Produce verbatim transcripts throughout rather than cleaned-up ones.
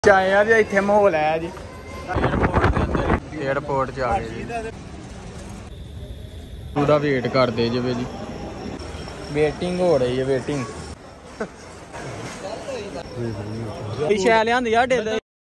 ਆਇਆ ਜੀ ਇੱਥੇ ਮਾਹੌਲ ਹੈ ਜੀ 에어ਪੋਰਟ ਦੇ ਅੰਦਰ 에어ਪੋਰਟ 'ਚ ਆ ਗਏ ਜੀ ਉਹਦਾ ਵੇਟ ਕਰਦੇ ਜਿਵੇਂ ਜੀ ਵੇਟਿੰਗ ਹੋ ਰਹੀ ਹੈ ਵੇਟਿੰਗ ਸ਼ੈ ਲਿਆਂਦੀ ਆ ਢਿੱਲ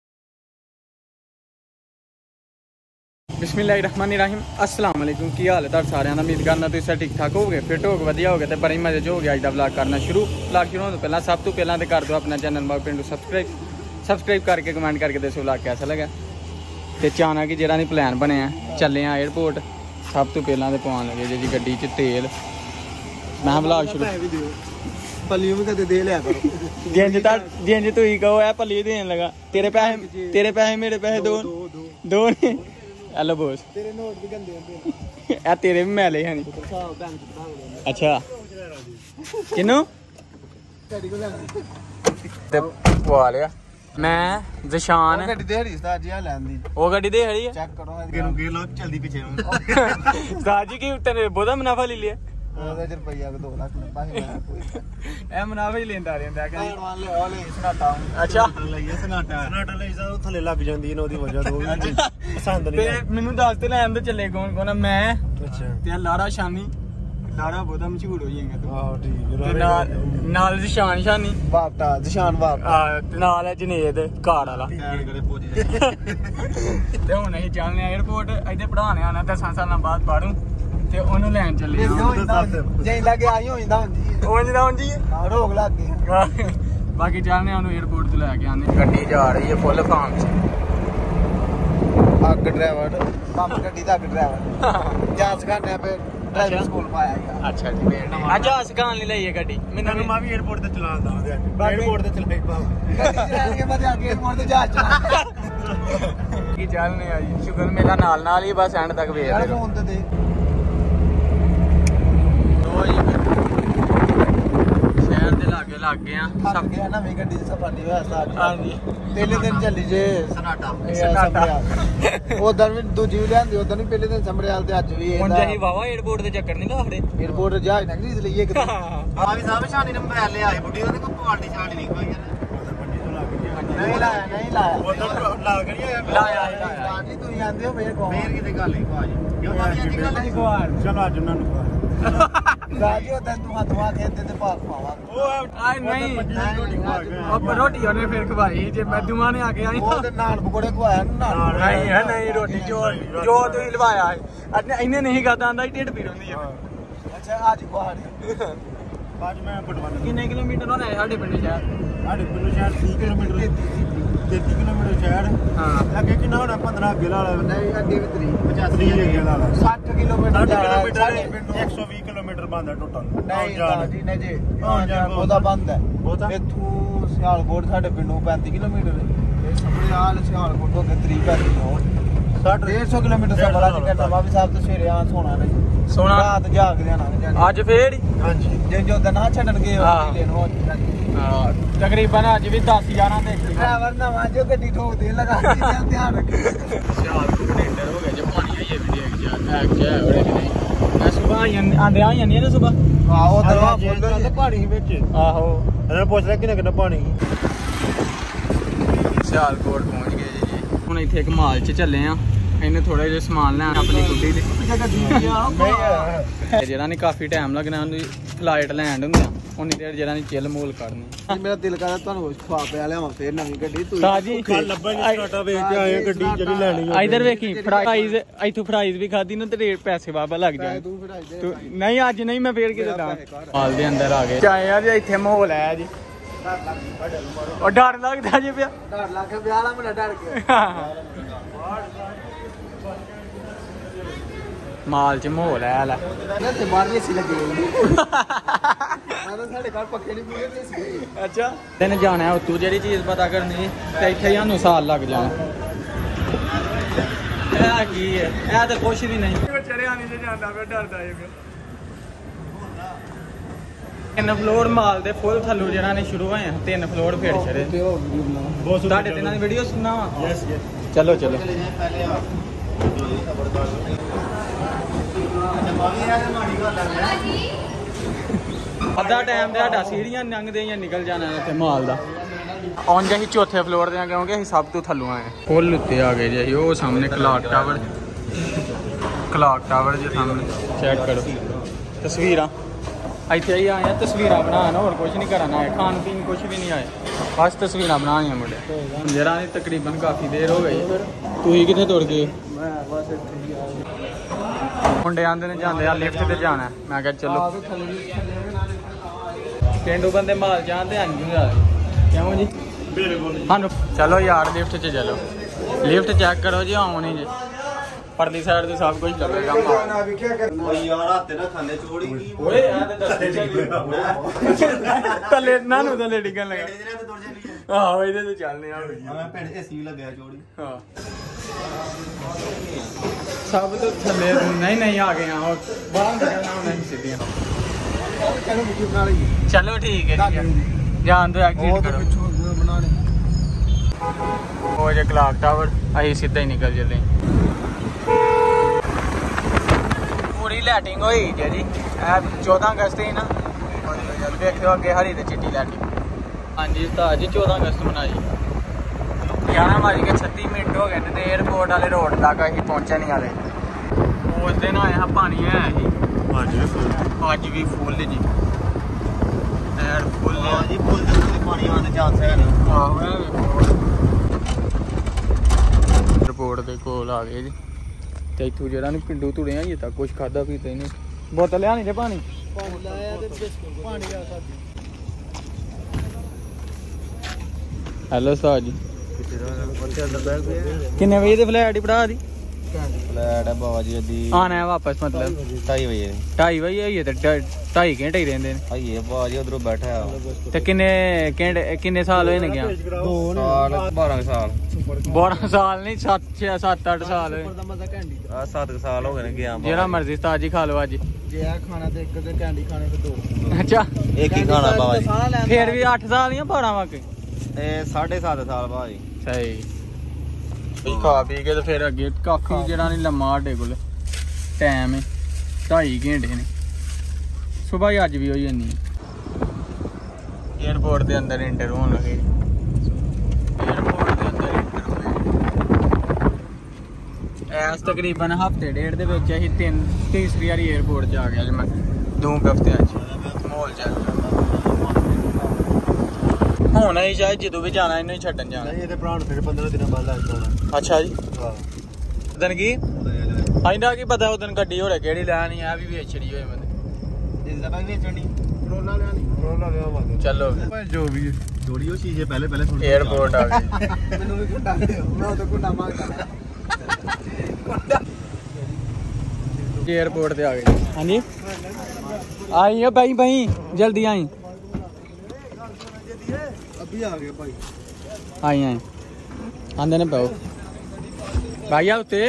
बिस्मिल्लाहिर्रहमानिर्रहीम अस्सलाम वालेकुम की हाल है तुहाडा सारिਆਂ ਦਾ उम्मीद करना तुसीं सब ठीक ठाक होगे फिट होगे वधिया होगे ते बड़े मजे जो हो गया अज दा व्लॉग करना शुरू व्लॉग शुरू होने तो पहला सब तो पहला तो कर दो अपना channel Bagh Pindu subscribe subscribe करके कमेंट करके दसो व्लॉग कैसा लगा ते चाना कि जेह्ड़ा नहीं प्लान बने चले आ एयरपोर्ट सब तो पहला तो पवान लगे जी गड्डी च तेल मैं व्लॉग शुरू पलियों में कदे दे लिया करो जिंज जिंज तू ही कहो ऐ पली देन लगा तेरे पैसे तेरे पैसे मेरे पैसे दो दो नहीं हेलो बॉस तेरे नोट भी गंदे होंदे ए तेरे भी मैले हैं अच्छा किन्नू तेरी को लैंदी ते पवा लिया मैं ज़शान गड्डी दे हड़ी उस्ताद जी लैंदी ओ गड्डी दे हड़ी है चेक करो किनु गे लो जल्दी पीछे उस्ताद जी की तने बहुत मुनाफा ले लिया ਉਹਦੇ ਚ ਰੁਪਈਆ ਕੋ दो ਲੱਖ ਨੇ ਪਾਸੇ ਇਹ ਮੁਨਾਫਾ ਹੀ ਲੈਂਦਾ ਰਹਿੰਦਾ ਕਿ ਐਡਵਾਂਸ ਲੈ ਆ ਲੈ ਸਨਾਟਾ ਅੱਛਾ ਲਈਏ ਸਨਾਟਾ ਸਨਾਟਾ ਲਈ ਸਾ ਥੱਲੇ ਲੱਗ ਜਾਂਦੀ ਇਹਨਾਂ ਉਹਦੀ ਵਜ੍ਹਾ ਤੋਂ ਪਸੰਦ ਨਹੀਂ ਤੇ ਮੈਨੂੰ ਦੱਸ ਤੇ ਲੈਣ ਦੇ ਚੱਲੇ ਕੌਣ ਕੌਣ ਮੈਂ ਅੱਛਾ ਤੇ ਲਾਰਾ ਸ਼ਾਨੀ ਲਾਰਾ ਬਹੁਤਾ ਮਸ਼ਹੂਰ ਹੋ ਜਾਏਗਾ ਤੂੰ ਆਹੋ ਠੀਕ ਤੇ ਨਾਲ ਨਾਲ ज़शान ਸ਼ਾਨੀ ਵਾਪਟਾ ज़शान ਵਾਪਟਾ ਆ ਤੇ ਨਾਲ ਹੈ ਜਨੇਦ ਘਾੜ ਵਾਲਾ ਐਡ ਕਰੇ ਪਹੁੰਚ ਜਾ ਤੇ ਹੁਣ ਅਸੀਂ ਚੱਲਨੇ ਆ 에어ਪੋਰਟ ਇੱਥੇ ਪੜਾਉਣੇ ਆਣਾ ਦਸਾਂ ਸਾਲਾਂ ਬਾਅਦ ਪੜੂ ਤੇ ਉਹਨੂੰ ਲੈਣ ਚੱਲੇ ਜੇ ਲੱਗੇ ਆਈ ਹੋ ਜਾਂਦਾ ਹੁੰਦੀ ਉਹ ਜਿਹੜਾ ਹੁੰਦੀ ਹੈ ਰੋਗ ਲੱਗ ਗਈ ਬਾਕੀ ਚੱਲਨੇ ਆ ਉਹਨੂੰ 에어ਪੋਰਟ ਤੋਂ ਲੈ ਕੇ ਆਨੇ ਗੱਡੀ ਜਾ ਰਹੀ ਹੈ ਫੁੱਲ ਫਾਰਮ 'ਚ ਅੱਗ ਡਰਾਈਵਰ ਪੰਪ ਗੱਡੀ ਦਾ ਅੱਗ ਡਰਾਈਵਰ ਜਾਂ ਸਿਖਾਣੇ ਪੇ ਡਰਾਈਵਿੰਗ ਸਕੂਲ ਪਾਇਆ ਗਿਆ ਅੱਛਾ ਜੀ ਅੱਜ ਆ ਸਿਖਾਉਣ ਲਈ ਲਈ ਹੈ ਗੱਡੀ ਮੈਨੂੰ ਮੈਂ ਵੀ 에어ਪੋਰਟ ਤੇ ਚਲਾਉਂਦਾ ਹਾਂ 에어ਪੋਰਟ ਤੇ ਚਲਾਈ ਪਾਉ ਗੱਡੀ ਚਲਾਣ ਕੇ ਬਾਅਦ ਅੱਗੇ 에어ਪੋਰਟ ਤੇ ਜਹਾਜ਼ ਚਲਾ ਕੀ ਚੱਲਨੇ ਆ ਜੀ ਸ਼ੁਗਰ ਮੇਲਾ ਨਾਲ ਨਾਲ ਹੀ ਬਸ ਐਂਡ ਤੱਕ ਵੇਖਦੇ ਰਹੋ ਫੋਨ ਤੇ ਦੇ शहर के लागे लग गए सब गया ना मेरी गड्डी सफर नहीं हुआ साथ हां जी पहले दिन चली जे सनाटा सनाटा उधर भी दूजी भी लेंदी उधर भी पहले दिन संभरियाल ते अज भी हुन जही वावा एयरपोर्ट ते चक्कर नहीं लाखड़े एयरपोर्ट जहाज ना खरीद लईए कि आ भी साहब शानी नंबर ले आए बुड्ढी ओने को पार्टी शानी नहीं कोई नहीं लाया नहीं लाया उधर ला करिए लाया लाया जी तू आंदे हो मेरे को मेरे की गल है भाई क्यों भाभी की गल है चलो आज उन्हां नु राजी होता तू हाथ वा के दे पाक पावा ओ आई नहीं अब रोटी ਉਹਨੇ ਫਿਰ ਖਵਾਈ ਜੇ ਮੈਦੂਆਂ ਨੇ ਆ ਕੇ ਆਈ ਉਹ ਤੇ ਨਾਨ ਪਕੌੜੇ ਖਵਾਇਆ ਨਾ ਨਹੀਂ ਹੈ ਨਹੀਂ ਰੋਟੀ ਜੋ ਜੋ ਤੁਸੀਂ ਲਵਾਇਆ ਹੈ ਇਹਨੇ ਨਹੀਂ ਖਾਦਾ ਆਂਦਾ ਢਿੱਡ ਪੀੜ ਹੁੰਦੀ ਹੈ ਅੱਛਾ ਅੱਜ ਖਵਾ ਅੱਜ ਮੈਂ ਪਟਵਾਨ ਕਿੰਨੇ ਕਿਲੋਮੀਟਰ ਹੋਣਾ ਹੈ ਸਾਡੇ ਪਿੰਡ ਸ਼ਹਿਰ ਸਾਡੇ ਪਿੰਡ ਸ਼ਹਿਰ तीस ਕਿਲੋਮੀਟਰ ਤੇਤੀ ਕਿਲੋਮੀਟਰ ਸ਼ਹਿਰ ਹਾਂ ਅੱਗੇ ਕਿੰਨਾ ਹੋਣਾ ਪੰਦਰਾਂ ਅੱਗੇ ਲਾ ਨਹੀਂ ਅੱਗੇ ਵੀ ਤੀਹ ਪਚਾਸੀ ਅੱਗੇ ਲਾ ਲਾ ਸੱਠ ਕਿਲੋਮੀਟਰ ਸਾਡੇ ਪਿੰਡ ਇੱਕ ਸੌ ਵੀਹ ਕਿਲੋਮੀਟਰ ਬੰਦਾ ਟੋਟਲ ਨਹੀਂ ਜੀ ਨੇ ਜੀ ਉਹਦਾ ਬੰਦ ਹੈ ਇੱਥੋਂ ਸਿਆਲਕੋਟ ਸਾਡੇ ਪਿੰਡੋਂ ਪੈਂਤੀ ਕਿਲੋਮੀਟਰ ਹੈ ਸਮਰਿਆਲ ਸਿਆਲਕੋਟ ਤੋਂ ਅੱਗੇ ਤੀਹ ਪੈਂਤੀ ਹੋ ਸੱਠ ਡੇਢ ਸੌ ਕਿਲੋਮੀਟਰ ਸਫਰ ਅੱਜ ਕਰਨਾ ਬਾਬੀ ਸਾਹਿਬ ਤੋਂ ਸਵੇਰੇ ਆ ਸੋਣਾ ਨਹੀਂ ਸੋਣਾ ਰਾਤ ਜਾਗ ਜਾਣਾ ਅੱਜ ਫੇਰ ਹਾਂਜੀ ਜੇ ਜੋ ਦਿਨ ਛੱਡਣਗੇ ਉਹ ਲੈਣ ਹੋ ਹਾਂ ਤਕਰੀਬਨ ਅੱਜ ਵੀ ਦਸ ਗਿਆਰਾਂ ਤੇ ਡਰਾਈਵਰ ਨਵਾਂ ਜੋ ਗੱਡੀ ਠੋਕ ਦੇ ਲਗਾ ਧਿਆਨ ਰੱਖ ਸਿਆਲ ਕੰਟੇਨਰ ਹੋ ਗਿਆ ਜੇ ਪਾਣੀ ਆਈ ਵੀਡੀਓ ਯਾਰ ਐ ਕਿਆ ਹੋਰੇ ਨਹੀਂ ਮੈਂ ਸਵੇਰ ਆਂਦੇ ਆ ਜਾਂਦੀ ਨੇ ਸਵੇਰ ਆਹੋ ਦਰਵਾ ਫੁੱਲ ਪਾਣੀ ਵਿੱਚ ਆਹੋ ਇਹਨਾਂ ਪੁੱਛ ਲੈ ਕਿੰਨਾ ਕਿੰਨਾ ਪਾਣੀ ਸਿਆਲਕੋਟ ਪਹੁੰਚ ਗਏ ਜੀ ਹੁਣ ਇੱਥੇ ਇੱਕ ਮਾਲ 'ਚ ਚੱਲੇ ਆ ਇਹਨੇ ਥੋੜਾ ਜਿਹਾ ਸਮਾਨ ਲੈਣ ਆਪਣੀ ਗੁੱਡੀ ਲਈ ਜਿਹੜਾ ਨਹੀਂ ਕਾਫੀ ਟਾਈਮ ਲੱਗਣਾ ਉਹਨੂੰ ਫਲਾਈਟ ਲੈਂਡ ਹੁੰਦੇ ਆ ਉਨੀ ਦੇਰ ਜਿਹੜਾ ਨਹੀਂ ਚਿੱਲ ਮੂਲ ਕਰਨੀ ਮੇਰਾ ਦਿਲ ਕਰਦਾ ਤੁਹਾਨੂੰ ਖਵਾ ਪਿਆ ਲਿਆਵਾਂ ਫੇਰ ਨਵੀਂ ਗੱਡੀ ਤੂੰ ਸਾਜੀ ਲੱਭਾਂਗੇ ਸਟਾਟਾ ਵੇਚ ਕੇ ਆਏ ਗੱਡੀ ਜਿਹੜੀ ਲੈਣੀ ਆ ਇਧਰ ਵੇਖੀ ਫਰਾਈਜ਼ ਇੱਥੋਂ ਫਰਾਈਜ਼ ਵੀ ਖਾਦੀ ਨਾ ਤੇ ਰੇਟ ਪੈਸੇ ਵਾਪਸ ਲੱਗ ਜਾਣ ਤੂੰ ਨਹੀਂ ਅੱਜ ਨਹੀਂ ਮੈਂ ਫੇਰ ਕਿਤੇ ਦਾਂ ਮਾਲ ਦੇ ਅੰਦਰ ਆ ਗਏ ਚਾਹੇ ਯਾਰ ਇੱਥੇ ਮਾਹੌਲ ਹੈ ਜੀ ਉਹ ਡਰ ਲੱਗਦਾ ਜੀ ਪਿਆ ਡਰ ਲੱਗ ਗਿਆ ਵਿਆਹ ਵਾਲਾ ਮੁੰਡਾ ਡਰ ਮਾਲ ਚ ਮਾਹੌਲ ਹੈ ਲੈ ਤੇ ਬਾਹਰ ਵੀ ਸੀ ਲੱਗੇ ਮੈਂ ਤਾਂ ਸਾਡੇ ਘਰ ਪੱਕੇ ਨਹੀਂ ਪੂਰੇ ਤੇ ਸੀ ਅੱਛਾ ਤੈਨੂੰ ਜਾਣਾ ਉੱਤੋਂ ਜਿਹੜੀ ਚੀਜ਼ ਪਤਾ ਕਰਨੀ ਤੇ ਇੱਥੇ ਸਾਨੂੰ ਸਾਲ ਲੱਗ ਜਾਣਾ ਇਹ ਕੀ ਹੈ ਇਹ ਤਾਂ ਕੁਛ ਵੀ ਨਹੀਂ ਚੜਿਆ ਨਹੀਂ ਜੇ ਜਾਂਦਾ ਪਿਆ ਡਰਦਾ ਏ ਫਿਰ ਤਿੰਨ ਫਲੋਰ ਮਾਲ ਦੇ ਫੁੱਲ ਥੱਲੋਂ ਜਿਹੜਾ ਨੇ ਸ਼ੁਰੂ ਹੋਏ ਆ ਤਿੰਨ ਫਲੋਰ ਫੇਰ ਛੜੇ ਤੁਹਾਡੇ ਤਿੰਨਾਂ ਦੀ ਵੀਡੀਓ ਸੁਣਨਾ ਵਾ ਯੈਸ ਯੈਸ ਚਲੋ ਚਲੋ ਅੱਧਾ ਟਾਈਮ ਤੇ ਸਾਡਾ ਸੀੜੀਆਂ ਲੰਘਦੇ ਜਾਂ ਨਿਕਲ ਜਾਣਾ ਉੱਥੇ ਮਾਲ ਦਾ ਉਂਝ ਅਸੀਂ ਚੌਥੇ ਫਲੋਰ ਤੇ ਆ ਕਿਉਂਕਿ ਅਸੀਂ ਸਭ ਤੋਂ ਥੱਲੋਂ ਆਏ ਫੁੱਲ ਉੱਤੇ ਆ ਗਏ ਜੀ ਅਸੀਂ ਉਹ ਸਾਹਮਣੇ ਕਲਾਕ ਟਾਵਰ ਕਲਾਕ ਟਾਵਰ ਜੀ ਸਾਹਮਣੇ ਚੈੱਕ ਕਰੋ ਤਸਵੀਰਾਂ ਇੱਥੇ ਹੀ ਆਏ ਆ ਤਸਵੀਰਾਂ ਬਣਾਉਣ ਹੋਰ ਕੁਝ ਨਹੀਂ ਕਰਨਾ ਹੈ ਖਾਣ ਪੀਣ ਕੁਝ ਵੀ ਨਹੀਂ ਆਏ ਬਸ ਤਸਵੀਰਾਂ ਬਣਾਉਣੀਆਂ ਮੁੰਡੇ ਜਰਾ ਨਹੀਂ ਤਕਰੀਬਨ ਕਾਫੀ ਦੇਰ ਹੋ ਗਈ ਤੁਸੀਂ ਕਿੱਥੇ ਤੁਰ ਗਏ ਮੈਂ ਬਸ ਇੱਥੇ ਹੀ ਆ ਮੁੰਡੇ ਆਂਦੇ ਨੇ ਜਾਂਦੇ ਆ ਲਿਫਟ ਤੇ ਜਾਣਾ ਮੈਂ ਕਿਹਾ ਚਲੋ ਪਿੰਡੂ ਬੰਦੇ ਮਾਲ ਜਾਂਦੇ ਆਂ ਜੀ ਕਿਉਂ ਜੀ ਬਿਲਕੁਲ ਸਾਨੂੰ ਚਲੋ ਯਾਰ ਲਿਫਟ 'ਚ ਚਲੋ ਲਿਫਟ ਚੈੱਕ ਕਰੋ ਜੀ ਆਉਣੀ ਜੀ ਪਰਲੀ ਸਾਈਡ ਤੇ ਸਭ ਕੁਝ ਲੱਗੇਗਾ ਓਏ ਯਾਰ ਹੱਥੇ ਨਾ ਖਾਂਦੇ ਚੋੜੀ ਕੀ ਓਏ ਆ ਤੇ ਥੱਲੇ ਨਾ ਨੂੰ ਥੱਲੇ ਡਿੱਗਣ ਲੱਗਾ ਆਹੋ ਇਹਦੇ ਤੇ ਚੱਲਨੇ ਆ ਮੈਂ ਭੈਣ ਏਸੀ ਲੱਗਿਆ ਚੋੜੀ ਹਾਂ ਸਭ ਤੋਂ ਥੱਲੇ ਨਹੀਂ ਨਹੀਂ ਆ ਗਏ ਆ ਉਹ ਬਾਹਰ ਨਿਕਲਣਾ ਨਹੀਂ ਸਿੱਧੀਆਂ ਚਲੋ ਵੀਡੀਓ ਬਣਾ ਲਈ ਚਲੋ ਠੀਕ ਹੈ ਜੀ ਜਾਣ ਦੋ ਐਗਜ਼ਿਟ ਕਰੋ ਬਣਾ ਲੈ ਉਹ ਜੇ ਕਲਾਕ ਟਾਵਰ ਅਸੀਂ ਸਿੱਧਾ ਹੀ ਨਿਕਲ ਜਲੇ ਪੂਰੀ ਲਾਈਟਿੰਗ ਹੋਈ ਜੀ ਇਹ ਚੌਦਾਂ ਅਗਸਤ ਹੀ ਨਾ ਜਦ ਵੇਖਿਓ ਅੱਗੇ ਹਰੀ ਤੇ ਚਿੱਟੀ ਲਾਈਟਿੰਗ ਹਾਂਜੀ ਉਸਤਾਦ ਜੀ ਚੌਦਾਂ ਅਗਸਤ ਮਨਾਈ ਗਿਆਰਾਂ ਵੱਜ ਕੇ ਛੱਤੀ ਮਿੰਟ ਹੋ ਗਏ ਨੇ ਤੇ 에어ਪੋਰਟ ਵਾਲੇ ਰੋਡ ਤੱਕ ਅਸੀਂ ਪਹੁੰਚੇ ਨਹੀਂ ਹਾਲੇ ਉਸ ਦਿਨ ਆਇਆ ਪਾਣੀ ਹੈ ਜੀ ਅੱਜ ਵੀ ਫੁੱਲ ਅੱਜ ਵੀ ਫੁੱਲ ਜੀ ਐਰ ਫੁੱਲ ਹਾਂ ਜੀ ਫੁੱਲ ਤੇ ਪਾਣੀ ਆਉਣ ਦੇ ਚਾਂਸ ਹੈ ਨਹੀਂ ਆਹੋ ਰਿਪੋਰਟ ਦੇ ਕੋਲ ਆ ਗਏ ਜੀ ਤੇ ਇੱਥੋਂ ਜਿਹੜਾ ਨਹੀਂ ਪਿੰਡੂ ਤੁਰੇ ਆ ਜੀ ਤਾਂ ਕੁਝ ਖਾਦਾ ਪੀਤਾ ਹੀ ਨਹੀਂ ਬੋਤਲ ਲਿਆ ਨਹੀਂ ਜੇ ਪਾਣੀ ਪਾਣੀ ਲਾਇਆ ਤੇ ਬਿਸਕੁਟ ਪਾਣੀ ਆ ਸਾਡੀ ਹੈਲੋ ਉਸਤਾਦ ਜੀ ਉੱਥੇ ਅੰਦਰ ਬੈਠ ਗਏ ਕਿੰਨੇ ਵਜੇ ਦੇ ਫਲੈਟ ਹੀ ਭਰਾ ਦੀ ਫਲੈਟ ਹੈ ਬਾਬਾ ਜੀ ਦੀ ਆਣਾ ਹੈ ਵਾਪਸ ਮਤਲਬ ਢਾਈ ਵਜੇ ਢਾਈ ਵਜੇ ਆਈਏ ਤੇ ਢਾਈ ਘੰਟੇ ਹੀ ਰਹਿੰਦੇ ਨੇ ਆਈਏ ਬਾਬਾ ਜੀ ਉਧਰੋਂ ਬੈਠਾ ਆ ਤੇ ਕਿੰਨੇ ਘੰਟੇ ਕਿੰਨੇ ਸਾਲ ਹੋਏ ਨੇ ਗਿਆ ਦੋ ਸਾਲ ਬਾਰਾਂ ਸਾਲ ਬਾਰਾਂ ਸਾਲ ਨਹੀਂ ਸੱਤ ਛੇ ਸੱਤ ਅੱਠ ਸਾਲ ਹੋਏ ਆ ਸੱਤ ਸਾਲ ਹੋ ਗਏ ਨੇ ਗਿਆ ਜਿਹੜਾ ਮਰਜ਼ੀ ਉਸਤਾਦ ਜੀ ਖਾ ਲਓ ਅੱਜ ਜੇ ਆ ਖਾਣਾ ਤੇ ਇੱਕ ਤੇ ਕੈਂਡੀ ਖਾਣੇ ਤੇ ਦੋ ਅੱਛਾ ਇੱਕ ਹੀ ਖਾਣਾ ਬਾਬਾ ਜੀ ਫੇਰ ਵੀ ਅੱਠ ਸਾਲ ਨਹੀਂ ਬਾਰਾਂ ਵਾਕੇ ਇਹ ਸਾਢੇ ਸੱਤ ਸਾਲ ਬਾਬਾ ਜੀ ਸਹੀ ਖਾ ਪੀ ਕੇ ਤੇ ਫਿਰ ਅੱਗੇ ਕਾਫੀ ਜਿਹੜਾ ਨਹੀਂ ਲੰਮਾ ਸਾਡੇ ਕੋਲ ਟਾਈਮ ਹੈ ਢਾਈ ਘੰਟੇ ਨੇ ਸਵੇਰ ਅੱਜ ਵੀ ਹੋਈ ਜਾਂਦੀ ਏਅਰਪੋਰਟ ਦੇ ਅੰਦਰ ਇੰਟਰ ਹੋਣ ਲੱਗੇ ਏਅਰਪੋਰਟ ਦੇ ਅੰਦਰ ਇੰਟਰ ਹੋਏ ਐਸ ਤਕਰੀਬਨ ਹਫਤੇ ਡੇਢ ਦੇ ਵਿੱਚ ਅਸੀਂ ਤਿੰਨ ਤੀਸਰੀ ਵਾਰੀ ਏਅਰਪੋਰਟ 'ਚ ਆ ਗਿਆ ਜੀ ਮੈਂ ਦੋ ਹਫ਼ਤਿਆਂ 'ਚ ਮਾਹੌਲ ਚੱਲ ਹੁਣ ਅਸੀਂ ਸ਼ਾਇਦ ਜਦੋਂ ਵੀ ਜਾਣਾ ਇਹਨੂੰ ਹੀ ਛੱਡਣ ਜਾਣਾ ਨਹੀਂ ਇਹਦੇ ਭਰਾ ਨੂੰ ਫਿਰ ਪੰਦਰਾਂ ਦਿਨਾਂ ਬਾਅਦ ਲੱਗ ਜਾਣਾ ਅੱਛਾ ਜੀ ਹਾਂ ਉਦਣ ਕੀ ਆਇੰਦਾ ਕੀ ਪਤਾ ਉਦਣ ਗੱਡੀ ਹੋਰੇ ਕਿਹੜੀ ਲੈਣੀ ਆ ਵੀ ਵੇਚੜੀ ਹੋਏ ਬੰਦੇ ਇਸ ਦਾ ਬਾਈ ਵੇਚਣੀ ਕਰੋਨਾ ਲਿਆਣੀ ਕਰੋਨਾ ਲਿਆਵਾਂਗੇ ਚਲੋ ਜੋ ਵੀ ਥੋੜੀ ਉਹ ਚੀਜ਼ ਹੈ ਪਹਿਲੇ ਪਹਿਲੇ ਥੋੜੀ ਏਅਰਪੋਰਟ ਆ ਗਏ ਮੈਨੂੰ ਵੀ ਕੁੰਡਾ ਦਿਓ ਮੈਂ ਉਹ ਤਾਂ ਕੁੰਡਾ ਮੰਗਦਾ ਏਅਰਪੋਰਟ ਤੇ ਆ ਗਏ ਹਾਂਜੀ ਆਈ ਆ ਬਾਈ ਬਾਈ ਜਲਦੀ ਆਈ ਅਭੀ ਆ ਗਿਆ ਭਾਈ ਆਈ ਆਈ ਆਂਦੇ ਨੇ ਪਾਓ ਭਾਈ ਆ ਉੱਤੇ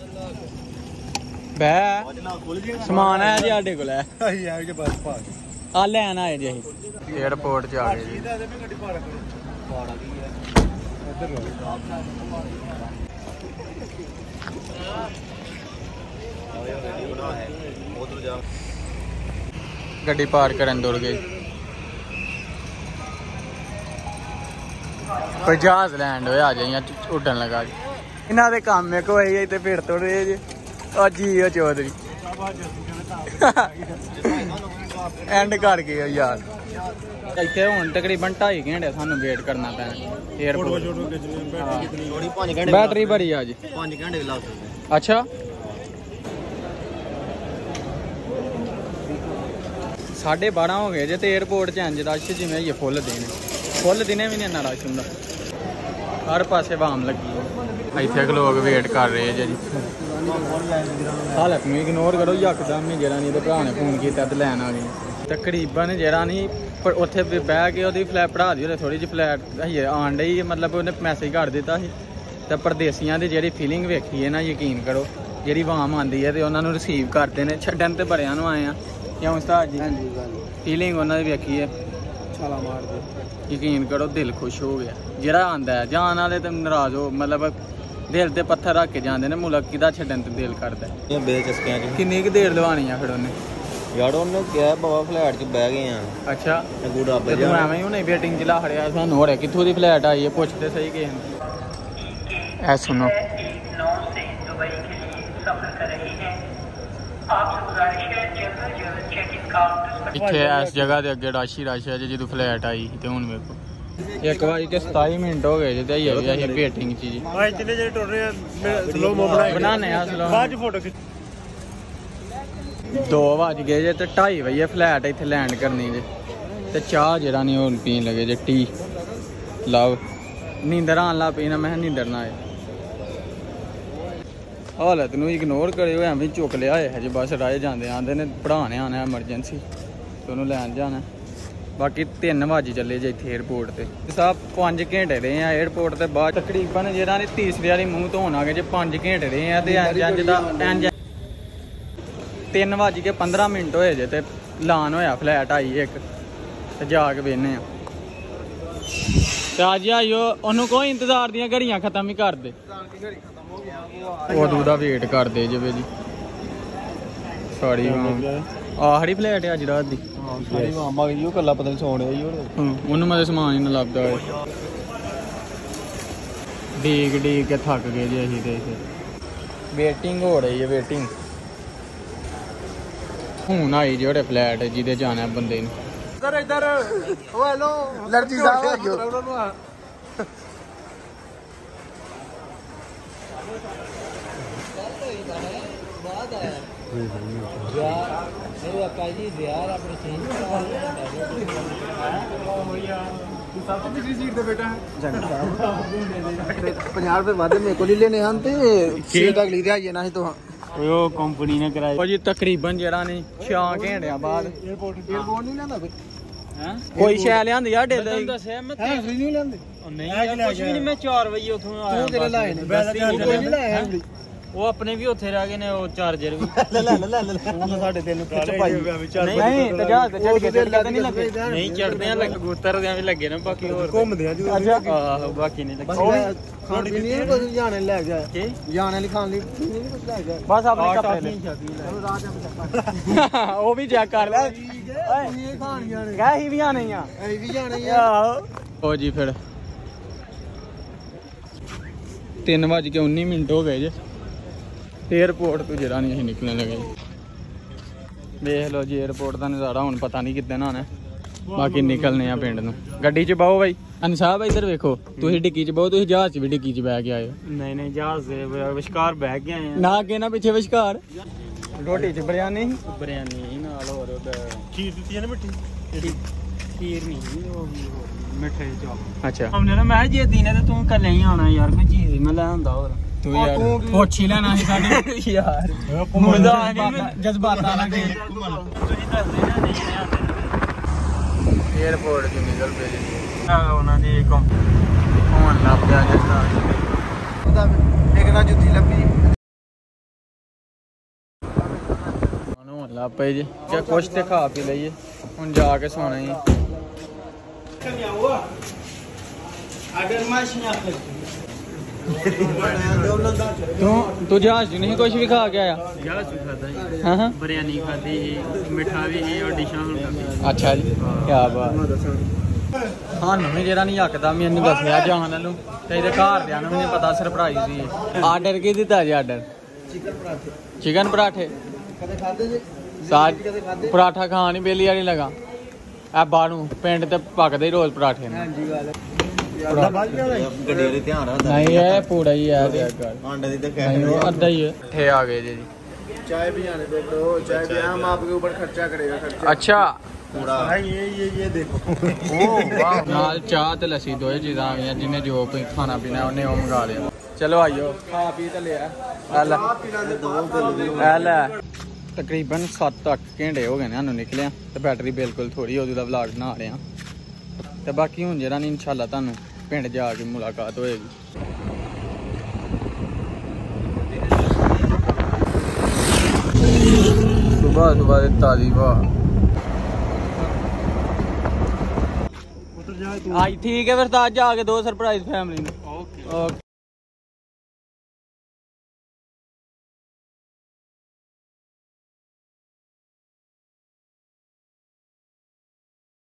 ਬੈ ਸਮਾਨ ਹੈ ਜੀ ਸਾਡੇ ਕੋਲ ਹੈ ਆਈ ਆ ਕੇ ਬਸ ਪਾ ਆ ਲੈਣ ਆਏ ਜੀ ਅਸੀਂ ਏਅਰਪੋਰਟ 'ਚ ਆ ਗਏ ਜੀ ਇਹਦੇ ਵੀ ਗੱਡੀ ਪਾੜਾ ਕਰੋ ਪਾੜਾ ਕੀ ਹੈ ਇੱਧਰ ਲੋ ਉਧਰ ਜਾ ਗੱਡੀ ਪਾਰ ਕਰਨ ਦੌੜ ਗਏ ਕੋਈ ਜਹਾਜ਼ ਲੈਂਡ ਹੋਇਆ ਜਾਈਆਂ ਉੱਡਣ ਲਗਾ ਜੀ ਇਹਨਾਂ ਦੇ ਕੰਮ ਇੱਕ ਹੋਏ ਤੇ ਫਿਰ ਤੋੜ ਰਹੇ ਜੀ ਆ ਜੀਓ ਚੌਧਰੀ ਐਂਡ ਕਰ ਗਏ ਯਾਰ ਇੱਥੇ ਹੁਣ ਤਕਰੀਬਨ ਢਾਈ ਘੰਟੇ ਸਾਨੂੰ ਵੇਟ ਕਰਨਾ ਪੈਣਾ ਏਅਰਪੋਰਟ ਥੋੜੀ ਪੰਜ ਘੰਟੇ ਬੈਟਰੀ ਭਰੀ ਆ ਜੀ ਪੰਜ ਘੰਟੇ ਲਾ ਸਕਦੇ ਅੱਛਾ ਸਾਢੇ ਬਾਰਾਂ ਹੋ ਗਏ ਜੇ ਤੇ ਏਅਰਪੋਰਟ 'ਚ ਇੰਜ ਰਸ਼ ਜਿਵੇਂ ਇਹ ਫੁੱਲ ਦਿਨ ਫੁੱਲ ਦਿਨੇ ਵੀ ਨਹੀਂ ਇੰਨਾ ਰਸ਼ ਹੁੰਦਾ ਹਰ ਪਾਸੇ ਵਾਮ ਲੱਗੀ ਹੈ ਇੱਥੇ ਲੋਕ ਵੇਟ ਕਰ ਰਹੇ ਜੀ ਹਾਲਤ ਨੂੰ ਇਗਨੋਰ ਕਰੋ ਯਕਦਮ ਹੀ ਜਿਹੜਾ ਨਹੀਂ ਤੇ ਭਰਾ ਨੇ ਫੋਨ ਕੀਤਾ ਤੇ ਲੈਣ ਆ ਗਏ ਤਕਰੀਬਨ ਜਿਹੜਾ ਨਹੀਂ ਪਰ ਉੱਥੇ ਬਹਿ ਕੇ ਉਹਦੀ ਫਲੈਟ ਪੜਾ ਦੀ ਉਹਨੇ ਥੋੜੀ ਜਿਹੀ ਫਲੈਟ ਹਜੇ ਆਣ ਡਈ ਮਤਲਬ ਉਹਨੇ ਮੈਸੇਜ ਕਰ ਦਿੱਤਾ ਸੀ ਤੇ ਪਰਦੇਸੀਆਂ ਦੀ ਜਿਹੜੀ ਫੀਲਿੰਗ ਵੇਖੀ ਹੈ ਨਾ ਯਕੀਨ ਕਰੋ ਜਿਹੜੀ ਵਾਮ ਆਉਂਦੀ ਹੈ ਤੇ ਉਹਨਾਂ ਨੂੰ ਰਿਸੀਵ ਕਰਦੇ ਨੇ ਛੱਡਣ ਤੇ ਬੜਿਆਂ ਨੂੰ ਆਏ ਆ ਕਿਉਂ ਉਸਤਾਦ ਜੀ ਹਾਂਜੀ ਗੱਲ ਫੀਲਿੰਗ ਉਹਨਾਂ ਦੀ ਵੇਖੀ ਹੈ ਛਾਲਾ ਮਾਰਦੇ ਯਕੀਨ ਕਰੋ ਦਿਲ ਖੁਸ਼ ਹੋ ਗਿਆ ਜਿਹੜਾ ਆਂਦਾ ਹੈ ਜਾਣ ਵਾਲੇ ਤੇ ਨਾਰਾਜ਼ ਹੋ ਮਤਲਬ ਦਿਲ ਤੇ ਪੱਥਰ ਰੱਖ ਕੇ ਜਾਂਦੇ ਨੇ ਮੁਲਕ ਕਿਦਾ ਛੱਡਣ ਤੇ ਦਿਲ ਕਰਦਾ ਇਹ ਬੇਚਸਕਿਆਂ ਚ ਕਿੰਨੀ ਕੁ ਦੇਰ ਲਵਾਉਣੀ ਆ ਫਿਰ ਉਹਨੇ ਯਾਰ ਉਹਨੇ ਕਿਹਾ ਬਾਬਾ ਫਲੈਟ 'ਚ ਬਹਿ ਗਏ ਆ। ਅੱਛਾ ਤੂੰ ਰੱਬ ਤੇ ਤੂੰ ਐਵੇਂ ਹੀ ਹੁਣੇ ਵੇਟਿੰਗ 'ਚ ਲਾ ਖੜਿਆ ਸਾਨੂੰ ਹੋ ਰਿਹਾ ਕਿੱਥੋਂ ਦੀ ਫਲੈਟ ਆਈ ਹੈ ਪੁੱਛਦੇ ਸਹੀ ਕਿਸੇ ਨੂੰ। ਐ ਸੁਣੋ ਇੱਥੇ ਇਸ ਜਗ੍ਹਾ ਦੇ ਅੱਗੇ ਰਾਸ਼ੀ ਰਾਸ਼ੀ ਹੈ ਜਦੋਂ ਫਲੈਟ ਆਈ ਤੇ ਹੁਣ ਵੇਖੋ ਇੱਕ ਵਾਰੀ ਤੇ ਸਤਾਈ ਮਿੰਟ ਹੋ ਗਏ ਜਿੱਦਾਂ ਹੀ ਆਈ ਅਸੀਂ ਵੇਟਿੰਗ 'ਚ ਜੀ। ਭਾਈ ਜਿੰਨੇ ਜਿਹੜੇ ਟੁਰ ਰਹੇ ਆ ਸਲੋ ਮੋ ਬਣਾਏ ਬਣਾਣੇ ਆ ਸਲੋ ਬਾਅਦ 'ਚ ਫੋਟੋ ਖਿੱਚ। ਦੋ ਵੱਜ ਗਏ ਜੇ ਤੇ ਢਾਈ ਵਜੇ ਫਲੈਟ ਇੱਥੇ ਲੈਂਡ ਕਰਨੀ ਜੇ ਤੇ ਚਾਹ ਜਿਹੜਾ ਨਹੀਂ ਹੁਣ ਪੀਣ ਲੱਗੇ ਜੇ ਟੀ ਲਵ ਨੀਂਦਰ ਆਉਣ ਲੱਗ ਪਈ ਨਾ ਮੈਂ ਨੀਂਦਰ ਨਾ ਆਏ ਹਾਲਤ ਨੂੰ ਇਗਨੋਰ ਕਰਿਓ ਐਵੇਂ ਚੁੱਕ ਲਿਆ ਹੈ ਹਜੇ ਬਸ ਰਾਏ ਜਾਂਦੇ ਆਂਦੇ ਨੇ ਪੜ੍ਹਾਣੇ ਆਣਾ ਐਮਰਜੈਂਸੀ ਤੇ ਉਹਨੂੰ ਲੈਣ ਜਾਣਾ। ਬਾਕੀ ਤਿੰਨ ਵਜੇ ਚੱਲੇ ਜੇ ਇੱਥੇ ਏਅਰਪੋਰਟ ਤੇ ਸਾਹਿਬ ਪੰਜ ਘੰਟੇ ਰਹੇ ਆ ਏਅਰਪੋਰਟ ਤੇ ਬਾਅਦ ਤਕਰੀਬਨ ਜਿਹੜਾ ਨੇ ਤੀਸਰੇ ਵਾਲੀ ਮੂੰਹ ਧੋਣ ਆ ਗਏ ਜੇ ਪੰਜ ਘੰਟੇ ਰਹੇ ਆ ਤੇ ਇੰਜ ਇੰਜ ਦਾ ਇੰਜ ਤਿੰਨ ਵੱਜ ਕੇ ਪੰਦਰਾਂ ਮਿੰਟ ਹੋਏ ਜੇ ਤੇ ਲਾਨ ਹੋਇਆ ਫਲੈਟ ਆਈ ਇੱਕ ਤੇ ਜਾ ਕੇ ਵੇਖਨੇ ਆ ਤੇ ਅੱਜ ਆਇਓ ਉਹਨੂੰ ਕੋਈ ਇੰਤਜ਼ਾਰ ਦੀਆਂ ਘੜੀਆਂ ਖਤਮ ਹੀ ਕਰ ਦੇ ਉਦੋਂ ਦਾ ਵੇਟ ਕਰਦੇ ਜਿਵੇਂ ਜੀ ਸਾੜੀ ਆਖਰੀ ਫਲੈਟ ਅੱਜ ਰਾਤ ਦੀ ਸਾਰੀ ਮਾਮਾ ਗਈ ਉਹ ਕੱਲਾ ਪਤਾ ਨਹੀਂ ਸੌਣ ਆਈ ਉਹਨੂੰ ਮੈਂ ਸਮਾਨ ਹੀ ਨਾ ਲੱਭਦਾ ਡੀਕ ਡੀਕ ਕੇ ਥੱਕ ਗਏ ਜੀ ਅਸੀਂ ਤੇ ਇੱਥੇ ਵੇਟਿੰਗ ਹੋ ਰਹੀ ਹੈ ਵੇਟਿੰਗ ਹੁਣ ਆਈ ਜਿਹੜੇ ਫਲੈਟ ਜਿਹਦੇ ਜਾਣਾ ਬੰਦੇ ਨੂੰ ਇੱਧਰ ਇੱਧਰ ਓ ਹੈਲੋ ਲੜਜੀ ਸਾਹਿਬ ਸਭ ਤੋਂ ਪਿਛਲੀ ਸੀਟ ਤੇ ਬੈਠਾ ਪੰਜਾਹ ਰੁਪਏ ਵੱਧ ਮੇਰੇ ਕੋਲ ਹੀ ਲੈਣੇ ਹਨ ਤੇ ਸੀਟ ਅਗਲੀ ਤੇ ਆਈਏ ਨਾ ਸੀ ਤੋਂ ਉਹ ਕੰਪਨੀ ਨੇ ਕਰਾਇਆ ਭਾਜੀ ਤਕਰੀਬਨ ਜਿਹੜਾ ਨਹੀਂ ਛੇ ਘੰਟਿਆਂ ਬਾਅਦ ਏਅਰਪੋਰਟ ਏਅਰਪੋਰਟ ਨਹੀਂ ਲੈਂਦਾ ਕੋਈ ਹੈ ਕੋਈ ਸ਼ੈ ਲਿਆਂਦੀ ਆ ਡੇ ਦੇ ਦੱਸਿਆ ਮੈਂ ਹੈ ਫ੍ਰੀ ਨਹੀਂ ਲੈਂਦੇ ਨਹੀਂ ਕੁਝ ਵੀ ਨਹੀਂ ਮੈਂ ਚਾਰ ਵਜੇ ਉਥੋਂ ਆਇਆ ਤੂੰ ਕਿਹੜੇ ਲਾਏ ਨੇ ਕੋਈ ਨਹੀਂ ਲਾਇਆ ਉਹ ਆਪਣੇ ਵੀ ਉੱਥੇ ਰਹਿ ਗਏ ਨੇ ਉਹ ਚਾਰਜਰ ਵੀ ਲੈ ਲੈ ਲੈ ਲੈ ਉਹ ਸਾਡੇ ਦਿਲ ਨੂੰ ਖਿੱਚ ਪਾਈ ਨਹੀਂ ਤੇ ਜਾ ਤੇ ਚੜ ਕੇ ਚੜ ਨਹੀਂ ਲੱਗੇ ਨਹੀਂ ਚੜਦੇ ਆ ਲੱਗ ਕਬੂਤਰ ਵੀ ਲੱਗੇ ਨੇ ਬਾਕੀ ਹੋਰ ਘੁੰਮਦੇ ਆ ਜੀ ਆਹੋ ਬਾਕੀ ਨਹੀਂ ਲੱਗੇ ਖਾਣ ਪੀਣ ਨਹੀਂ ਕੁਝ ਜਾਣੇ ਲੈ ਗਿਆ ਕੀ ਜਾਣੇ ਲਈ ਖਾਣ ਲਈ ਨਹੀਂ ਕੁਝ ਲੈ ਗਿਆ ਬਸ ਆਪਣੇ ਕੱਪੜੇ ਲੈ ਉਹ ਵੀ ਚੈੱਕ ਕਰ ਲੈ ਇਹ ਖਾਣੀਆਂ ਨੇ ਗਏ ਹੀ ਵੀ ਆਣੇ ਆ ਐ ਵੀ ਜਾਣੇ ਆ ਆਹੋ ਉਹ ਜੀ ਫਿਰ ਤਿੰਨ ਵੱਜ ਕੇ ਉੱਨੀ ਮਿੰਟ ਹੋ ਗਏ ਜੇ ਏਅਰਪੋਰਟ ਤੋਂ ਜਿਹੜਾ ਨਹੀਂ ਅਸੀਂ ਨਿਕਲਣ ਲੱਗੇ ਵੇਖ ਲਓ ਜੀ ਏਅਰਪੋਰਟ ਦਾ ਨਜ਼ਾਰਾ ਹੁਣ ਪਤਾ ਨਹੀਂ ਕਿੱਦਾਂ ਆਣਾ ਬਾਕੀ ਨਿਕਲਨੇ ਆ ਪਿੰਡ ਨੂੰ ਗੱਡੀ 'ਚ ਬਾਹੋ ਬਾਈ ਅਨ ਸਾਹਿਬ ਇੱਧਰ ਵੇਖੋ ਤੁਸੀਂ ਡਿੱਕੀ 'ਚ ਬਾਹੋ ਤੁਸੀਂ ਜਹਾਜ਼ 'ਚ ਵੀ ਡਿੱਕੀ 'ਚ ਬਹਿ ਕੇ ਆਏ ਹੋ ਨਹੀਂ ਨਹੀਂ ਜਹਾਜ਼ ਦੇ ਵਿਸ਼ਕਾਰ ਬਹਿ ਕੇ ਆਏ ਆ ਨਾ ਅੱਗੇ ਨਾ ਪਿੱਛੇ ਵਿਚਕਾਰ ਰੋਟੀ 'ਚ ਬਿਰਿਆਨੀ ਬਿਰਿਆਨੀ ਨਾਲ ਹੋਰ ਖੀਰ ਦਿੱਤੀ ਹੈ ਨਾ ਮਿੱਠੀ ਖੀਰ ਨਹੀਂ ਉਹ ਮਿੱਠੇ ਚੌਲ ਅੱਛਾ ਹਮਨੇ ਨਾ ਮੈਂ ਜੇ ਦੀਨੇ ਤੇ ਤੂੰ ਕੱਲੇ ਹੀ ਆਉਣਾ ਯਾਰ ਕੋਈ ਚੀਜ਼ ਮੈਂ ਲੈ ਆਉਂਦਾ ਹੋਰ ਤੂੰ ਯਾਰ ਪੁੱਛ ਹੀ ਲੈਣਾ ਸੀ ਸਾਡੇ ਯਾਰ ਮਜ਼ਾ ਆ ਜਜ਼ਬਾਤਾਂ ਨਾਲ ਗਏ ਤੁਸੀਂ ਦੱਸਦੇ ਨਾ ਨਹੀਂ ਆਉਂਦੇ ਏਅਰਪੋਰਟ 'ਚ ਨਿਕਲ ਪਏ ਜੀ ਉਹਨਾਂ ਦੀ ਹੋਣ ਲੱਗ ਪਿਆ ਜਿਸ ਤਰ੍ਹਾਂ ਉਹਦਾ ਇੱਕ ਨਾ ਜੁੱਤੀ ਲੱਭੀ ਉਹਨੂੰ ਹੋਣ ਲੱਗ ਪਏ ਜੀ ਕਿ ਕੁਛ ਤੇ ਖਾ ਪੀ ਲਈਏ ਹੁਣ ਜਾ ਕੇ ਸੋਣਾ ਹੀ ਅਗਰ ਮਾਸ਼ੀਆਂ ਤੂੰ ਤੂੰ ਜਹਾਜ਼ 'ਚ ਨਹੀਂ ਕੁਛ ਵੀ ਖਾ ਕੇ ਆਇਆ ਜਹਾਜ਼ ਚ ਖਾਦਾ ਜੀ ਹਾਂ ਹਾਂ ਬਿਰਿਆਨੀ ਖਾਦੀ ਸੀ ਮਿੱਠਾ ਵੀ ਸੀ ਔਰ ਡਿਸ਼ਾਂ ਹੁਣ ਖਾਦੀ ਅੱਛਾ ਜੀ ਕੀ ਬਾਤ ਸਾਨੂੰ ਵੀ ਜਿਹੜਾ ਨਹੀਂ ਹੱਕਦਾ ਮੈਨੂੰ ਦੱਸਿਆ ਜਾਣ ਨੂੰ ਤੇ ਇਹਦੇ ਘਰਦਿਆਂ ਨੂੰ ਵੀ ਨਹੀਂ ਪਤਾ ਸਰਪ੍ਰਾਈਜ਼ ਸੀ ਆਰਡਰ ਕੀ ਦਿੱਤਾ ਜੀ ਆਰਡਰ ਚਿਕਨ ਪਰਾਠੇ ਚਿਕਨ ਪਰਾਠੇ ਕਦੇ ਖਾਦੇ ਜੀ ਸਾਜ ਪਰਾਠਾ ਖਾਣ ਹੀ ਬੇਲੀ ਵਾਲੀ ਲਗਾ ਆ ਬਾਹਰੋਂ ਪਿੰਡ ਤੇ ਪੱਕਦੇ ਹੀ ਰੋਜ਼ ਪਰਾਠੇ ਨੇ ਹਾਂਜੀ ਗੱਲ ਗੱਡੀ ਦੇ ਧਿਆਨ ਰੱਖਦਾ ਨਹੀਂ ਇਹ ਪੂੜਾ ਹੀ ਹੈ ਤੇ ਗੱਲ ਆਂਡੇ ਦੀ ਤਾਂ ਨਹੀਂ ਉਹ ਅੱਧਾ ਹੀ ਹੈ ਇੱਥੇ ਆ ਗਏ ਜੀ चाय भी आने दे दो चाय भी हम आपके ऊपर खर्चा करेगा खर्चा अच्छा पूरा भाई ये ये ये देखो ओ वाह ਨਾਲ ਚਾਹ ਤੇ ਲੱਸੀ ਦੋਏ ਚੀਜ਼ਾਂ ਆ ਗਈਆਂ ਜਿਹਨੇ ਜੋ ਕੋਈ ਖਾਣਾ ਪੀਣਾ ਉਹਨੇ ਉਹ ਮੰਗਾ ਲਿਆ ਚਲੋ ਆਇਓ ਖਾ ਪੀ ਤੇ ਲਿਆ ਆ ਲੈ ਆ ਲੈ ਤਕਰੀਬਨ ਸੱਤ ਅੱਠ ਘੰਟੇ ਹੋ ਗਏ ਨੇ ਸਾਨੂੰ ਨਿਕਲਿਆ ਤੇ ਬੈਟਰੀ ਬਿਲਕੁਲ ਥੋੜੀ ਉਹਦੀ ਦਾ ਵਲੌਗ ਬਣਾ ਰਹੇ ਆ ਤੇ ਬਾਕੀ ਹੁਣ ਜਿਹੜਾ ਨਹੀਂ ਇਨਸ਼ਾਅੱਲਾ ਤੁਹਾਨੂੰ ਪਿੰਡ ਜਾ ਕੇ ਮੁਲਾਕਾਤ ਹੋਏਗੀ ਸੁਬਾਹ ਸੁਬਾਹ ਦੇ ਤਾਜ਼ੀ ਵਾਹ ਆਈ ਠੀਕ ਹੈ ਫਿਰ ਤਾਂ ਅੱਜ ਆ ਕੇ ਦੋ ਸਰਪ੍ਰਾਈਜ਼ ਫੈਮਿਲੀ ਨੂੰ ਓਕੇ ਓਕੇ